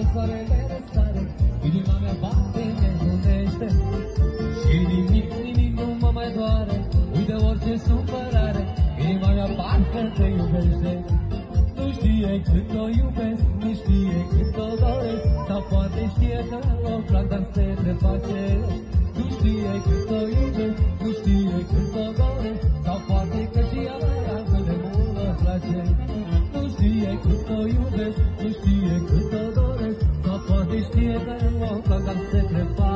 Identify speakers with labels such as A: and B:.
A: soarele răsare, inima mea bate, nebunește. Și nimic nu mă mai doare, uite orice supărare, inima mea parcă te iubește. Nu știe cât o iubesc, nu știe cât o doresc, sau poate știe că o plac, dar se preface. Nu știe cât o iubesc, nu știe cât o doresc, sau poate că și ea atât de mult mă place. Nu știe cât o iubesc, nu știe cât o doresc, sau poate știe că o plac, dar se preface.